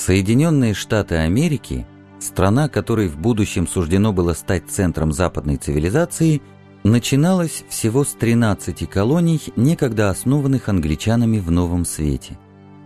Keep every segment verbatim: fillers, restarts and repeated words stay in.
Соединенные Штаты Америки, страна, которой в будущем суждено было стать центром западной цивилизации, начиналась всего с тринадцати колоний, некогда основанных англичанами в Новом Свете.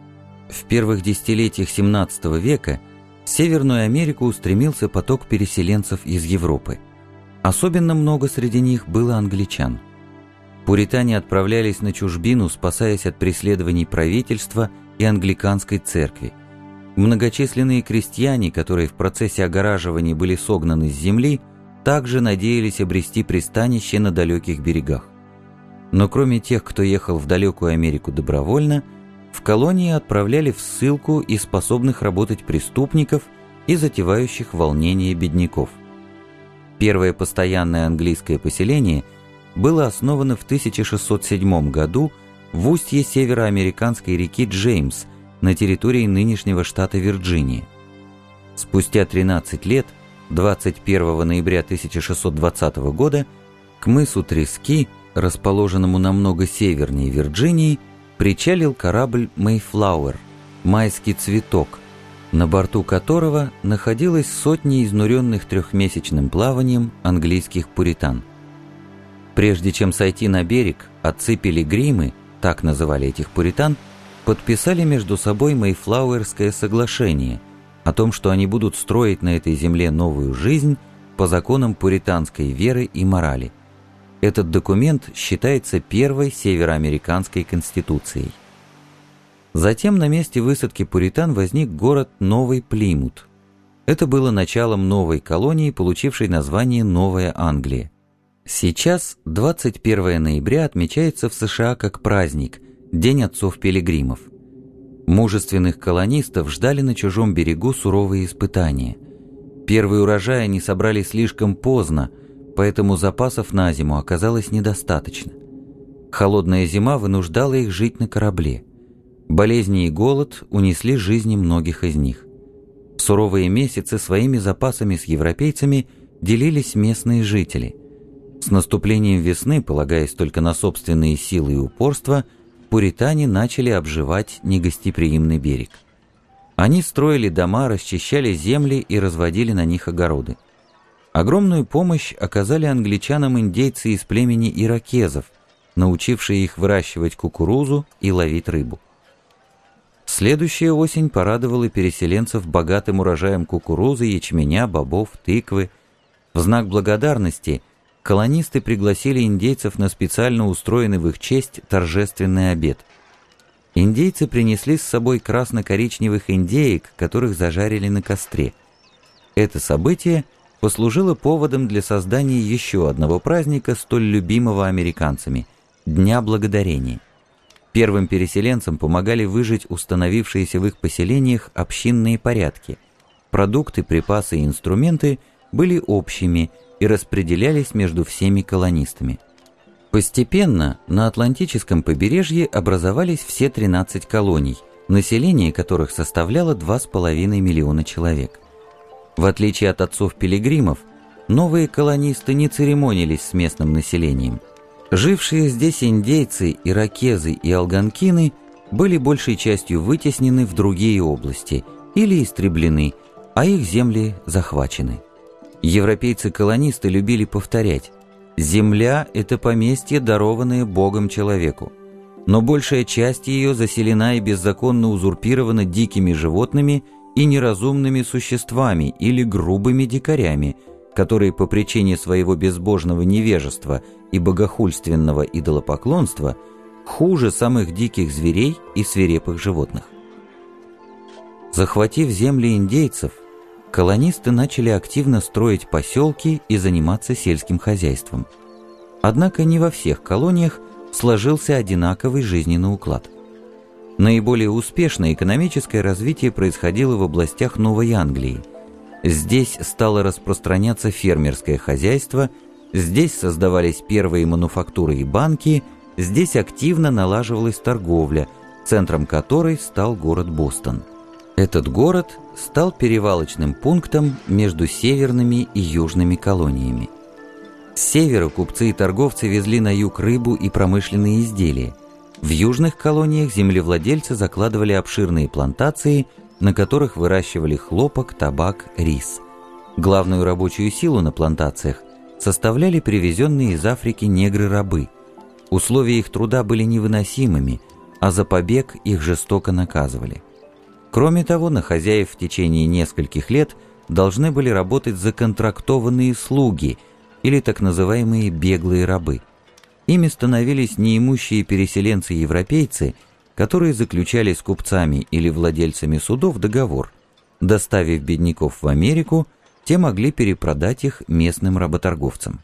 В первых десятилетиях семнадцатого века в Северную Америку устремился поток переселенцев из Европы. Особенно много среди них было англичан. Пуритане отправлялись на чужбину, спасаясь от преследований правительства и англиканской церкви. Многочисленные крестьяне, которые в процессе огораживания были согнаны с земли, также надеялись обрести пристанище на далеких берегах. Но кроме тех, кто ехал в далекую Америку добровольно, в колонии отправляли в ссылку и способных работать преступников и затевающих волнения бедняков. Первое постоянное английское поселение было основано в тысяча шестьсот седьмом году в устье североамериканской реки Джеймс на территории нынешнего штата Вирджиния. Спустя тринадцать лет, двадцать первого ноября тысяча шестьсот двадцатого года, к мысу Трески, расположенному намного севернее Вирджинии, причалил корабль «Мэйфлауэр» – «Майский цветок», на борту которого находилось сотни изнуренных трехмесячным плаванием английских пуритан. Прежде чем сойти на берег, отцы-пилигримы, так называли этих пуритан, подписали между собой Мэйфлауэрское соглашение о том, что они будут строить на этой земле новую жизнь по законам пуританской веры и морали. Этот документ считается первой североамериканской конституцией. Затем на месте высадки пуритан возник город Новый Плимут. Это было началом новой колонии, получившей название Новая Англия. Сейчас двадцать первого ноября отмечается в США как праздник – День отцов-пилигримов. Мужественных колонистов ждали на чужом берегу суровые испытания. Первый урожай они собрали слишком поздно, поэтому запасов на зиму оказалось недостаточно. Холодная зима вынуждала их жить на корабле. Болезни и голод унесли жизни многих из них. В суровые месяцы своими запасами с европейцами делились местные жители. С наступлением весны, полагаясь только на собственные силы и упорство, пуритане начали обживать негостеприимный берег. Они строили дома, расчищали земли и разводили на них огороды. Огромную помощь оказали англичанам индейцы из племени иракезов, научившие их выращивать кукурузу и ловить рыбу. Следующая осень порадовала переселенцев богатым урожаем кукурузы, ячменя, бобов, тыквы. В знак благодарности колонисты пригласили индейцев на специально устроенный в их честь торжественный обед. Индейцы принесли с собой красно-коричневых индеек, которых зажарили на костре. Это событие послужило поводом для создания еще одного праздника, столь любимого американцами – Дня Благодарения. Первым переселенцам помогали выжить установившиеся в их поселениях общинные порядки. Продукты, припасы и инструменты были общими и распределялись между всеми колонистами. Постепенно на Атлантическом побережье образовались все тринадцать колоний, население которых составляло два с половиной миллиона человек. В отличие от отцов-пилигримов, новые колонисты не церемонились с местным населением. Жившие здесь индейцы, иракезы и алганкины были большей частью вытеснены в другие области или истреблены, а их земли захвачены. Европейцы-колонисты любили повторять: «Земля – это поместье, дарованное Богом человеку, но большая часть ее заселена и беззаконно узурпирована дикими животными и неразумными существами или грубыми дикарями, которые по причине своего безбожного невежества и богохульственного идолопоклонства хуже самых диких зверей и свирепых животных». Захватив земли индейцев, колонисты начали активно строить поселки и заниматься сельским хозяйством. Однако не во всех колониях сложился одинаковый жизненный уклад. Наиболее успешное экономическое развитие происходило в областях Новой Англии. Здесь стало распространяться фермерское хозяйство, здесь создавались первые мануфактуры и банки, здесь активно налаживалась торговля, центром которой стал город Бостон. Этот город стал перевалочным пунктом между северными и южными колониями. С севера купцы и торговцы везли на юг рыбу и промышленные изделия. В южных колониях землевладельцы закладывали обширные плантации на которых выращивали хлопок, табак, рис. Главную рабочую силу на плантациях составляли привезенные из Африки негры-рабы. Условия их труда были невыносимыми, а за побег их жестоко наказывали. Кроме того, на хозяев в течение нескольких лет должны были работать законтрактованные слуги или так называемые беглые рабы. Ими становились неимущие переселенцы-европейцы, которые заключали с купцами или владельцами судов договор. Доставив бедняков в Америку, те могли перепродать их местным работорговцам.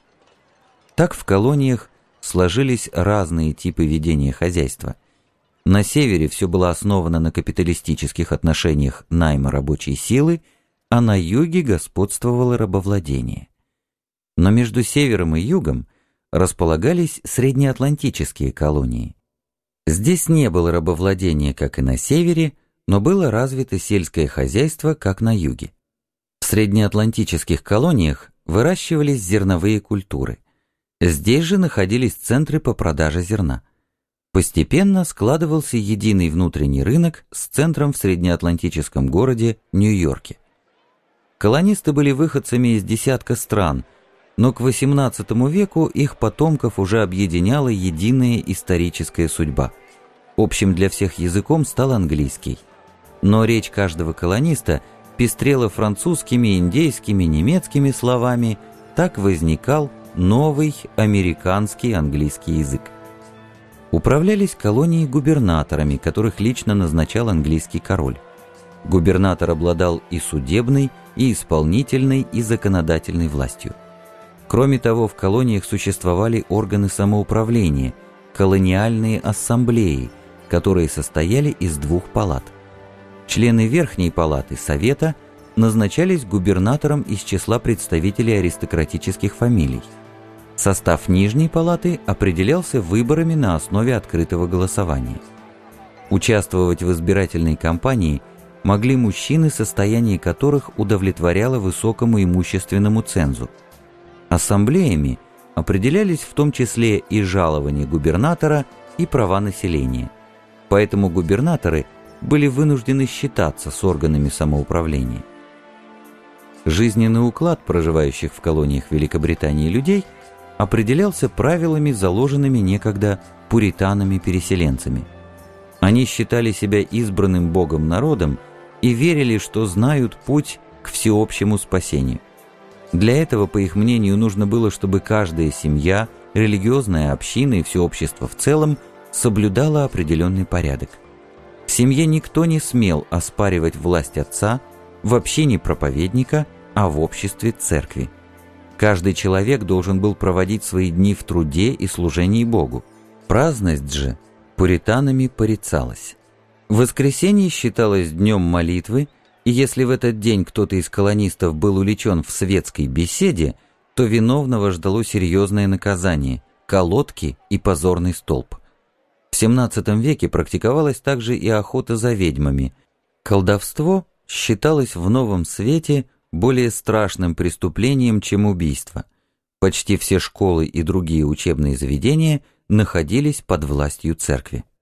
Так в колониях сложились разные типы ведения хозяйства. На севере все было основано на капиталистических отношениях найма рабочей силы, а на юге господствовало рабовладение. Но между севером и югом располагались среднеатлантические колонии. Здесь не было рабовладения, как и на севере, но было развито сельское хозяйство, как на юге. В среднеатлантических колониях выращивались зерновые культуры. Здесь же находились центры по продаже зерна. Постепенно складывался единый внутренний рынок с центром в среднеатлантическом городе Нью-Йорке. Колонисты были выходцами из десятка стран, но к восемнадцатому веку их потомков уже объединяла единая историческая судьба. Общим для всех языком стал английский. Но речь каждого колониста пестрела французскими, индейскими, немецкими словами, так возникал новый американский английский язык. Управлялись колонии губернаторами, которых лично назначал английский король. Губернатор обладал и судебной, и исполнительной, и законодательной властью. Кроме того, в колониях существовали органы самоуправления, колониальные ассамблеи, которые состояли из двух палат. Члены Верхней палаты Совета назначались губернатором из числа представителей аристократических фамилий. Состав Нижней палаты определялся выборами на основе открытого голосования. Участвовать в избирательной кампании могли мужчины, состояние которых удовлетворяло высокому имущественному цензу. Ассамблеями определялись в том числе и жалования губернатора, и права населения. Поэтому губернаторы были вынуждены считаться с органами самоуправления. Жизненный уклад проживающих в колониях Великобритании людей определялся правилами, заложенными некогда пуританами-переселенцами. Они считали себя избранным Богом народом и верили, что знают путь к всеобщему спасению. Для этого, по их мнению, нужно было, чтобы каждая семья, религиозная община и все общество в целом соблюдало определенный порядок. В семье никто не смел оспаривать власть отца, в общине проповедника, а в обществе церкви. Каждый человек должен был проводить свои дни в труде и служении Богу. Праздность же пуританами порицалась. Воскресенье считалось днем молитвы, и если в этот день кто-то из колонистов был увлечен в светской беседе, то виновного ждало серьезное наказание – колодки и позорный столб. В семнадцатом веке практиковалась также и охота за ведьмами. Колдовство считалось в Новом Свете более страшным преступлением, чем убийство. Почти все школы и другие учебные заведения находились под властью церкви.